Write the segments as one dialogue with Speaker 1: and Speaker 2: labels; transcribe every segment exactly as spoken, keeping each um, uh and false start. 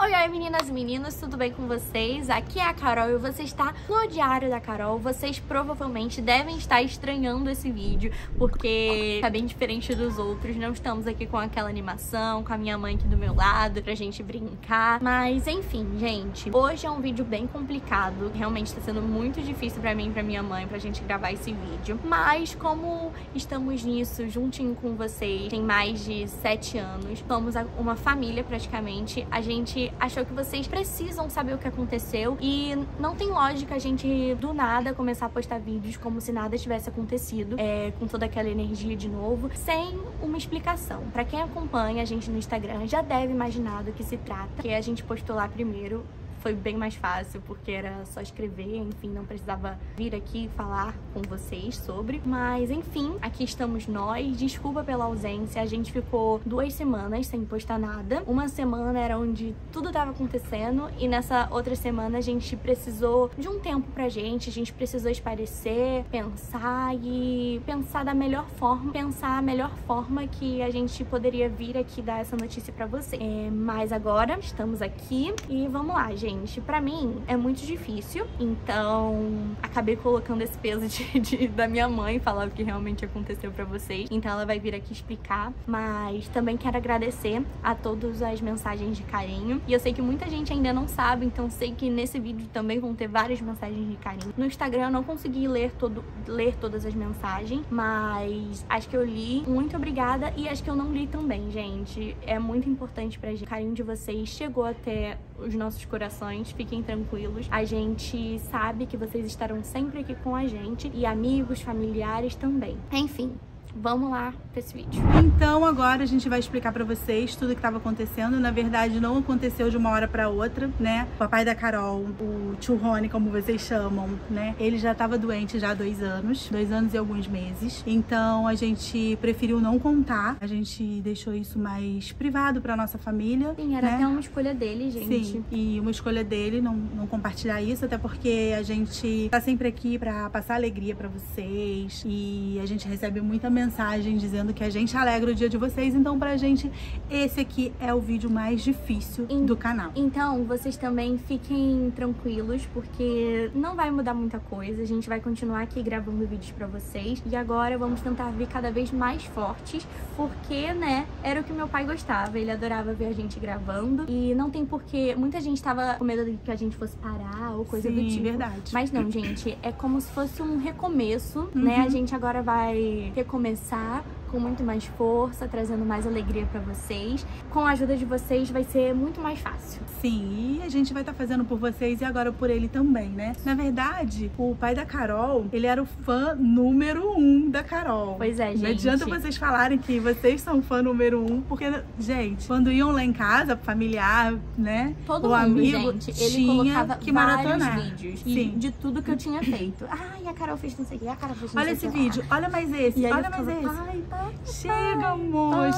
Speaker 1: Oi, oi meninas e meninos, tudo bem com vocês? Aqui é a Carol e você está no Diário da Carol. Vocês provavelmente devem estar estranhando esse vídeo, porque tá bem diferente dos outros. Não estamos aqui com aquela animação, com a minha mãe aqui do meu lado, pra gente brincar. Mas enfim, gente, hoje é um vídeo bem complicado. Realmente tá sendo muito difícil pra mim e pra minha mãe pra gente gravar esse vídeo. Mas como estamos nisso juntinho com vocês, tem mais de sete anos, somos uma família praticamente, a gente achou que vocês precisam saber o que aconteceu e não tem lógica a gente do nada começar a postar vídeos como se nada tivesse acontecido, é, com toda aquela energia de novo, sem uma explicação. Pra quem acompanha a gente no Instagram já deve imaginar do que se trata, que a gente postou lá primeiro. Foi bem mais fácil, porque era só escrever, enfim, não precisava vir aqui falar com vocês sobre. Mas, enfim, aqui estamos nós. Desculpa pela ausência, a gente ficou duas semanas sem postar nada. Uma semana era onde tudo tava acontecendo e nessa outra semana a gente precisou de um tempo pra gente, a gente precisou esparecer, pensar e pensar da melhor forma, pensar a melhor forma que a gente poderia vir aqui dar essa notícia pra você. É, mas agora estamos aqui e vamos lá, gente. Gente, pra mim é muito difícil, então acabei colocando esse peso de, de, da minha mãe falar o que realmente aconteceu pra vocês, então ela vai vir aqui explicar, mas também quero agradecer a todas as mensagens de carinho, e eu sei que muita gente ainda não sabe, então sei que nesse vídeo também vão ter várias mensagens de carinho. No Instagram eu não consegui ler, todo, ler todas as mensagens, mas acho que eu li. Muito obrigada, e acho que eu não li também, gente. É muito importante pra gente. O carinho de vocês chegou até os nossos corações. Fiquem tranquilos, a gente sabe que vocês estarão sempre aqui com a gente e amigos, familiares também. Enfim, vamos lá para esse vídeo.
Speaker 2: Então agora a gente vai explicar pra vocês tudo o que estava acontecendo. Na verdade não aconteceu de uma hora pra outra, né? O papai da Carol, o tio Rony, como vocês chamam, né? Ele já estava doente já há dois anos, dois anos e alguns meses. Então a gente preferiu não contar, a gente deixou isso mais privado pra nossa família.
Speaker 1: Sim, era
Speaker 2: né?
Speaker 1: até uma escolha dele, gente.
Speaker 2: Sim, e uma escolha dele não, não compartilhar isso, até porque a gente tá sempre aqui pra passar alegria pra vocês e a gente recebe muita mensagem mensagem dizendo que a gente alegra o dia de vocês, então pra gente esse aqui é o vídeo mais difícil
Speaker 1: In,
Speaker 2: do canal.
Speaker 1: Então vocês também fiquem tranquilos, porque não vai mudar muita coisa, a gente vai continuar aqui gravando vídeos pra vocês e agora vamos tentar vir cada vez mais fortes, porque, né, era o que meu pai gostava, ele adorava ver a gente gravando e não tem porquê, muita gente tava com medo de que a gente fosse parar ou coisa
Speaker 2: Sim,
Speaker 1: do tipo.
Speaker 2: verdade.
Speaker 1: Mas não, gente, é como se fosse um recomeço,
Speaker 2: uhum.
Speaker 1: né, a gente agora vai recomeçar com muito mais força, trazendo mais alegria pra vocês. Com a ajuda de vocês vai ser muito mais fácil.
Speaker 2: Sim, e a gente vai estar tá fazendo por vocês e agora por ele também, né? Na verdade, o pai da Carol, ele era o fã número um da Carol.
Speaker 1: Pois é, gente.
Speaker 2: Não adianta vocês falarem que vocês são fã número um, porque, gente, quando iam lá em casa, familiar, né?
Speaker 1: Todo
Speaker 2: o
Speaker 1: mundo,
Speaker 2: amigo,
Speaker 1: gente, ele
Speaker 2: tinha
Speaker 1: colocava
Speaker 2: que
Speaker 1: vários
Speaker 2: maratonar.
Speaker 1: vídeos
Speaker 2: Sim.
Speaker 1: de tudo que eu tinha feito. Ai, a Carol fez não sei o que, a Carol fez não
Speaker 2: olha
Speaker 1: sei
Speaker 2: esse
Speaker 1: o que.
Speaker 2: vídeo, olha mais esse,
Speaker 1: E aí
Speaker 2: olha
Speaker 1: eu
Speaker 2: mais
Speaker 1: ficava,
Speaker 2: esse.
Speaker 1: Ai, tá.
Speaker 2: Chega, amor,
Speaker 1: Ai.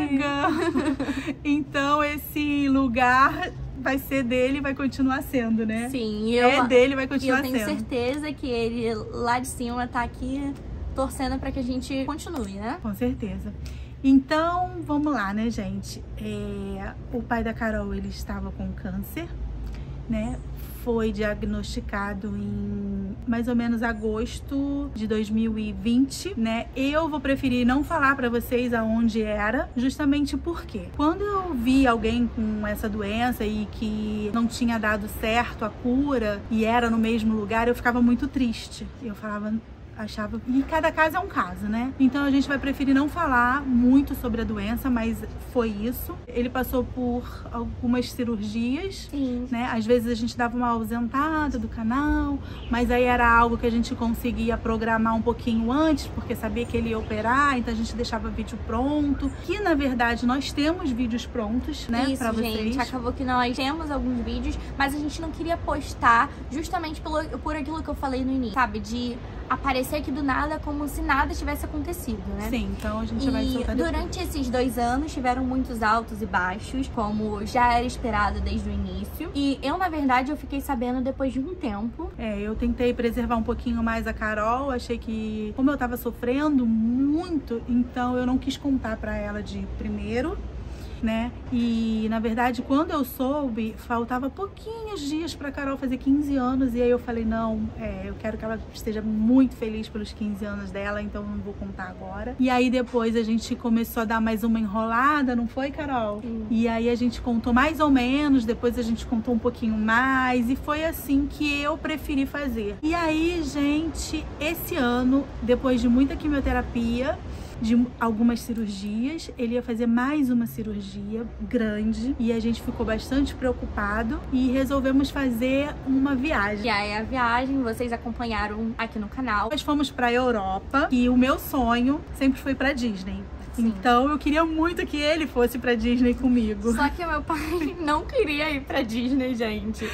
Speaker 2: chega. Então esse lugar vai ser dele e vai continuar sendo, né?
Speaker 1: Sim, eu,
Speaker 2: é dele e vai
Speaker 1: e
Speaker 2: continuar
Speaker 1: eu tenho
Speaker 2: sendo.
Speaker 1: certeza que ele lá de cima tá aqui torcendo pra que a gente continue, né?
Speaker 2: Com certeza. Então, vamos lá, né, gente? É, o pai da Carol, ele estava com câncer, né? Foi diagnosticado em mais ou menos agosto de dois mil e vinte, né? Eu vou preferir não falar pra vocês aonde era, justamente porque quando eu vi alguém com essa doença e que não tinha dado certo a cura e era no mesmo lugar, eu ficava muito triste. Eu falava... achava... E cada caso é um caso, né? Então a gente vai preferir não falar muito sobre a doença, mas foi isso. Ele passou por algumas cirurgias,
Speaker 1: Sim.
Speaker 2: né? Às vezes a gente dava uma ausentada do canal, mas aí era algo que a gente conseguia programar um pouquinho antes, porque sabia que ele ia operar, então a gente deixava vídeo pronto. Que na verdade nós temos vídeos prontos, né?
Speaker 1: Isso,
Speaker 2: pra vocês.
Speaker 1: gente, acabou que nós temos alguns vídeos, mas a gente não queria postar justamente pelo, por aquilo que eu falei no início, sabe? De aparecer aqui do nada como se nada tivesse acontecido, né?
Speaker 2: Sim, então a gente
Speaker 1: e
Speaker 2: vai soltar depois.
Speaker 1: durante esses dois anos tiveram muitos altos e baixos, como já era esperado desde o início. E eu, na verdade, eu fiquei sabendo depois de um tempo.
Speaker 2: É, eu tentei preservar um pouquinho mais a Carol, achei que, como eu tava sofrendo muito, então eu não quis contar pra ela de primeiro. né? E, na verdade, quando eu soube, faltava pouquinhos dias pra Carol fazer quinze anos. E aí eu falei, não, é, eu quero que ela esteja muito feliz pelos quinze anos dela, então não vou contar agora. E aí depois a gente começou a dar mais uma enrolada, não foi, Carol?
Speaker 1: Sim.
Speaker 2: E aí a gente contou mais ou menos, depois a gente contou um pouquinho mais. E foi assim que eu preferi fazer. E aí, gente, esse ano, depois de muita quimioterapia, de algumas cirurgias, ele ia fazer mais uma cirurgia grande e a gente ficou bastante preocupado e resolvemos fazer uma viagem.
Speaker 1: E aí a viagem vocês acompanharam aqui no canal.
Speaker 2: Nós fomos pra Europa e o meu sonho sempre foi pra Disney.
Speaker 1: Sim.
Speaker 2: Então eu queria muito que ele fosse pra Disney comigo.
Speaker 1: Só que meu pai não queria ir pra Disney, gente.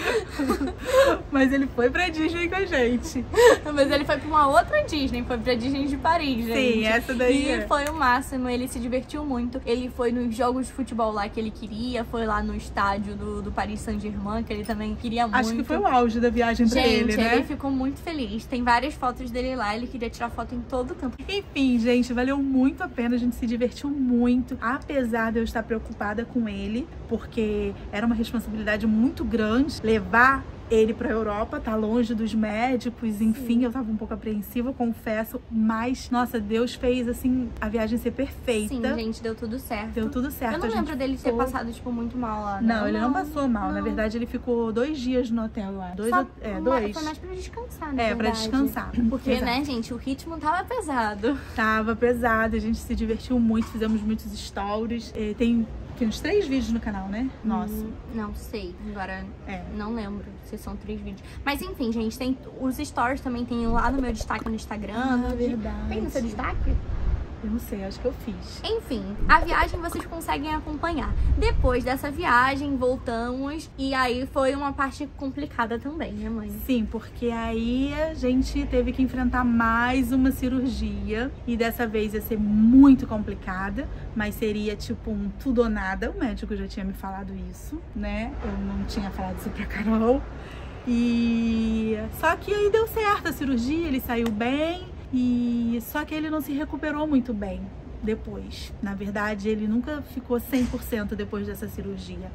Speaker 2: Mas ele foi pra Disney com a gente.
Speaker 1: Mas ele foi pra uma outra Disney, foi pra Disney de Paris, gente.
Speaker 2: Sim, essa daí.
Speaker 1: E
Speaker 2: é.
Speaker 1: foi o máximo, ele se divertiu muito. Ele foi nos jogos de futebol lá que ele queria, foi lá no estádio do, do Paris Saint-Germain, que ele também queria muito.
Speaker 2: Acho que foi o auge da viagem pra
Speaker 1: gente,
Speaker 2: ele, né?
Speaker 1: Ele ficou muito feliz. Tem várias fotos dele lá, ele queria tirar foto em todo canto.
Speaker 2: Enfim, gente, valeu muito a pena, a gente se divertiu muito, apesar de eu estar preocupada com ele, porque era uma responsabilidade muito grande levar ele pra Europa, tá longe dos médicos, enfim, Sim. eu tava um pouco apreensiva, confesso, mas, nossa, Deus fez, assim, a viagem ser perfeita.
Speaker 1: Sim, gente, deu tudo certo.
Speaker 2: Deu tudo certo.
Speaker 1: Eu não
Speaker 2: a
Speaker 1: lembro
Speaker 2: gente
Speaker 1: dele
Speaker 2: ficou...
Speaker 1: ter passado, tipo, muito mal lá.
Speaker 2: Não,
Speaker 1: não
Speaker 2: ele não, não passou mal,
Speaker 1: não.
Speaker 2: na verdade ele ficou dois dias no hotel lá. Dois,
Speaker 1: Só
Speaker 2: é,
Speaker 1: uma,
Speaker 2: dois.
Speaker 1: Foi mais pra descansar, né?
Speaker 2: É, pra descansar.
Speaker 1: Porque,
Speaker 2: Exato.
Speaker 1: né, gente, o ritmo tava pesado.
Speaker 2: Tava pesado, a gente se divertiu muito, fizemos muitos stories, e tem... Tem uns três vídeos no canal, né? Nossa.
Speaker 1: Hum, não sei. Agora,
Speaker 2: é.
Speaker 1: não lembro se são três vídeos. Mas enfim, gente, tem os stories também tem lá no meu destaque no Instagram.
Speaker 2: Ah, verdade.
Speaker 1: Tem no seu destaque?
Speaker 2: Eu não sei, acho que eu fiz.
Speaker 1: Enfim, a viagem vocês conseguem acompanhar. Depois dessa viagem, voltamos. E aí foi uma parte complicada também, né, mãe?
Speaker 2: Sim, porque aí a gente teve que enfrentar mais uma cirurgia. E dessa vez ia ser muito complicada. Mas seria tipo um tudo ou nada. O médico já tinha me falado isso, né? Eu não tinha falado isso pra Carol. E... Só que aí deu certo a cirurgia, ele saiu bem. E só que ele não se recuperou muito bem depois. Na verdade, ele nunca ficou cem por cento depois dessa cirurgia.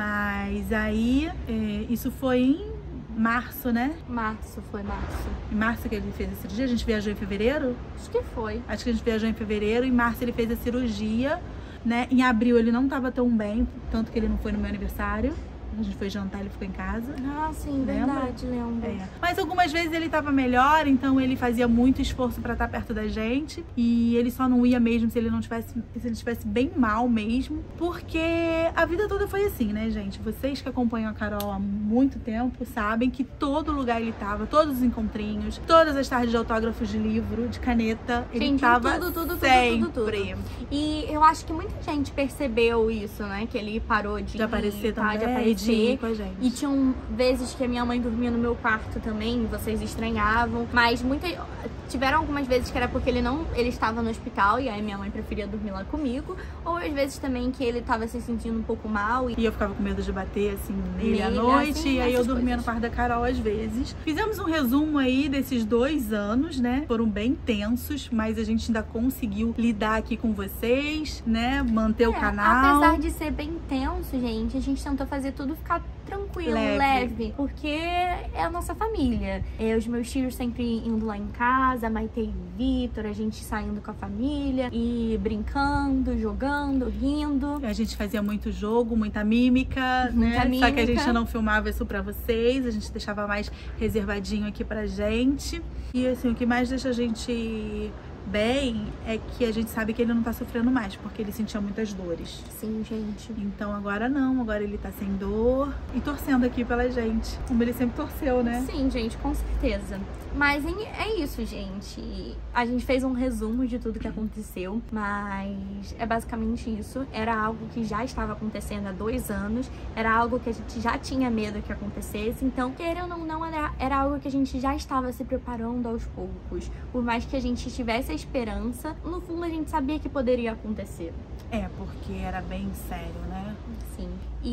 Speaker 2: Mas aí, é, isso foi em março, né?
Speaker 1: Março, foi março.
Speaker 2: Em março que ele fez a cirurgia, a gente viajou em fevereiro?
Speaker 1: Acho que foi.
Speaker 2: Acho que a gente viajou em fevereiro, em março ele fez a cirurgia, né? Em abril ele não tava tão bem, tanto que ele não foi no meu aniversário. A gente foi jantar, ele ficou em casa.
Speaker 1: Ah, sim,
Speaker 2: Lembra?
Speaker 1: verdade, lembro.
Speaker 2: É. Mas algumas vezes ele tava melhor, então ele fazia muito esforço pra estar perto da gente. E ele só não ia mesmo se ele não tivesse, se ele estivesse bem mal mesmo. Porque a vida toda foi assim, né, gente? Vocês que acompanham a Carol há muito tempo sabem que todo lugar ele tava, todos os encontrinhos, todas as tardes de autógrafos de livro, de caneta, ele
Speaker 1: gente,
Speaker 2: tava
Speaker 1: tudo, tudo,
Speaker 2: sempre.
Speaker 1: tudo, tudo, tudo. E eu acho que muita gente percebeu isso, né? Que ele parou de,
Speaker 2: de aparecer
Speaker 1: ir, tá,
Speaker 2: também,
Speaker 1: de aparecer.
Speaker 2: com a gente.
Speaker 1: E tinham vezes que a minha mãe dormia no meu quarto também, vocês estranhavam. Mas muitas... tiveram algumas vezes que era porque ele não ele estava no hospital e aí minha mãe preferia dormir lá comigo. Ou às vezes também que ele estava se sentindo um pouco mal. E,
Speaker 2: e eu ficava com medo de bater assim nele à
Speaker 1: nele,
Speaker 2: noite.
Speaker 1: assim,
Speaker 2: e aí eu dormia
Speaker 1: coisas.
Speaker 2: no quarto da Carol às vezes. Fizemos um resumo aí desses dois anos, né? Foram bem tensos, mas a gente ainda conseguiu lidar aqui com vocês, né? Manter
Speaker 1: é,
Speaker 2: o canal.
Speaker 1: Apesar de ser bem tenso, gente, a gente tentou fazer tudo ficar tranquilo, leve, leve porque é a nossa família. É, os meus tios sempre indo lá em casa, a Maite e Vitor, a gente saindo com a família e brincando, jogando, rindo.
Speaker 2: A gente fazia muito jogo, muita mímica,
Speaker 1: muita
Speaker 2: né?
Speaker 1: Mímica.
Speaker 2: Só que a gente não filmava isso pra vocês, a gente deixava mais reservadinho aqui pra gente. E assim, o que mais deixa a gente bem é que a gente sabe que ele não tá sofrendo mais, porque ele sentia muitas dores.
Speaker 1: Sim, gente.
Speaker 2: Então agora não, agora ele tá sem dor e torcendo aqui pela gente, como ele sempre torceu, né?
Speaker 1: Sim, gente, com certeza. Mas é isso, gente. A gente fez um resumo de tudo que aconteceu, mas é basicamente isso. Era algo que já estava acontecendo há dois anos, era algo que a gente já tinha medo que acontecesse, então, querendo ou não, era, era algo que a gente já estava se preparando aos poucos. Por mais que a gente tivesse a esperança, no fundo a gente sabia que poderia acontecer.
Speaker 2: É, porque era bem sério, né?
Speaker 1: Sim.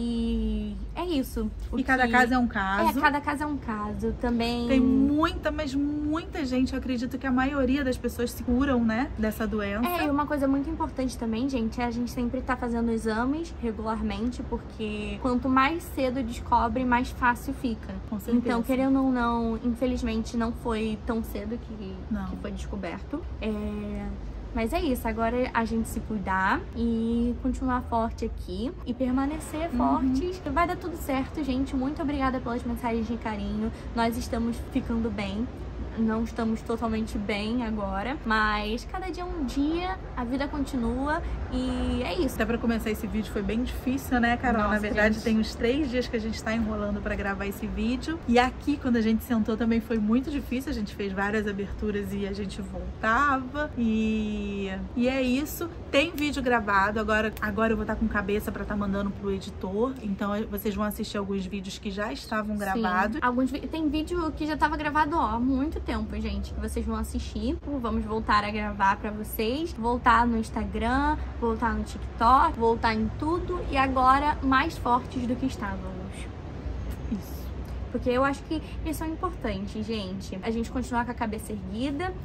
Speaker 1: E é isso. O
Speaker 2: E cada
Speaker 1: que-
Speaker 2: caso é um caso.
Speaker 1: É, cada caso é um caso. Também...
Speaker 2: Tem muita, mas muita gente, eu acredito que a maioria das pessoas se curam, né, dessa doença.
Speaker 1: É, e uma coisa muito importante também, gente, é a gente sempre tá fazendo exames regularmente, porque quanto mais cedo descobre, mais fácil fica.
Speaker 2: Com certeza.
Speaker 1: Então, querendo ou não, infelizmente não foi tão cedo que,
Speaker 2: Não.
Speaker 1: que foi descoberto. É... Mas é isso, agora a gente se cuidar e continuar forte aqui e permanecer
Speaker 2: Uhum.
Speaker 1: fortes. Vai dar tudo certo, gente. Muito obrigada pelas mensagens de carinho. Nós estamos ficando bem. Não estamos totalmente bem agora, mas cada dia é um dia, a vida continua e é isso.
Speaker 2: Até pra começar esse vídeo foi bem difícil, né, Carol?
Speaker 1: Nossa,
Speaker 2: Na verdade,
Speaker 1: gente.
Speaker 2: tem uns três dias que a gente tá enrolando pra gravar esse vídeo. E aqui, quando a gente sentou, também foi muito difícil. A gente fez várias aberturas e a gente voltava. E, e é isso. Tem vídeo gravado. Agora, agora eu vou estar com cabeça pra estar mandando pro editor. Então, vocês vão assistir alguns vídeos que já estavam gravados.
Speaker 1: Sim. Alguns, vi- tem vídeo que já tava gravado ó, há muito tempo, gente, que vocês vão assistir. Vamos voltar a gravar pra vocês. Voltar no Instagram, voltar no TikTok, voltar em tudo. E agora mais fortes do que estávamos.
Speaker 2: Isso.
Speaker 1: Porque eu acho que isso é importante, gente. A gente continuar com a cabeça erguida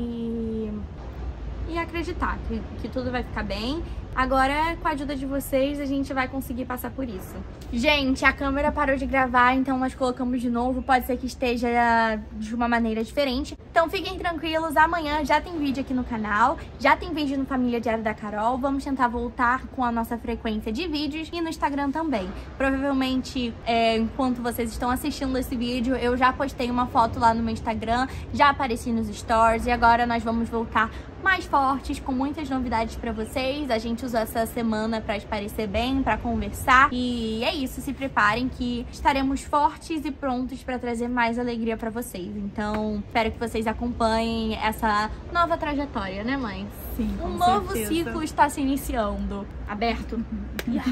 Speaker 1: e, e acreditar que, que tudo vai ficar bem. Agora, com a ajuda de vocês, a gente vai conseguir passar por isso. Gente, a câmera parou de gravar, então nós colocamos de novo. Pode ser que esteja de uma maneira diferente. Então fiquem tranquilos, amanhã já tem vídeo aqui no canal. Já tem vídeo no Família Diário da Carol. Vamos tentar voltar com a nossa frequência de vídeos e no Instagram também. Provavelmente, é, enquanto vocês estão assistindo esse vídeo, eu já postei uma foto lá no meu Instagram. Já apareci nos stories e agora nós vamos voltar mais fortes, com muitas novidades pra vocês. A gente usou essa semana pra esparecer bem, pra conversar. E é isso, se preparem que estaremos fortes e prontos pra trazer mais alegria pra vocês. Então, espero que vocês acompanhem essa nova trajetória, né, mãe?
Speaker 2: Sim, com
Speaker 1: Um novo
Speaker 2: certeza.
Speaker 1: ciclo está se iniciando. Aberto. Yeah.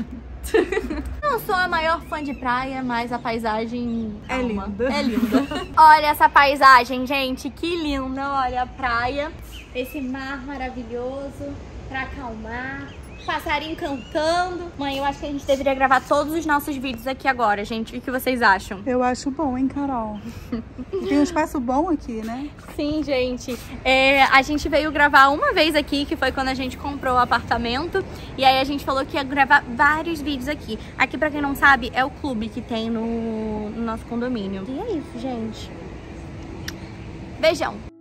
Speaker 1: Não sou a maior fã de praia, mas a paisagem
Speaker 2: É
Speaker 1: calma.
Speaker 2: linda.
Speaker 1: É linda. Olha essa paisagem, gente, que linda. Olha a praia, esse mar maravilhoso pra acalmar. Passarinho cantando. Mãe, eu acho que a gente deveria gravar todos os nossos vídeos aqui agora, gente. O que vocês acham?
Speaker 2: Eu acho bom, hein, Carol? Tem um espaço bom aqui, né?
Speaker 1: Sim, gente. É, a gente veio gravar uma vez aqui, que foi quando a gente comprou o apartamento. E aí a gente falou que ia gravar vários vídeos aqui. Aqui, pra quem não sabe, é o clube que tem no, no nosso condomínio. E é isso, gente. Beijão.